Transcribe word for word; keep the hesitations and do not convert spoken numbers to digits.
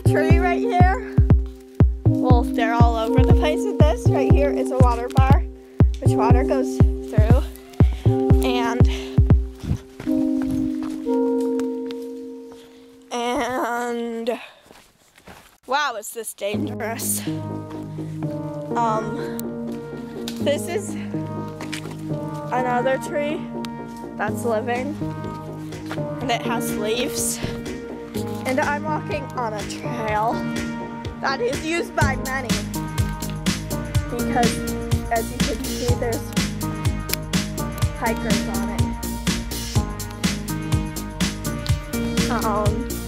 tree right here. Well, they're all over the place with this. Right here is a water bar, which water goes through. And, and, wow, is this dangerous. Um, this is another tree that's living, and it has leaves. And I'm walking on a trail that is used by many because, as you can see, there's hikers on it. Um,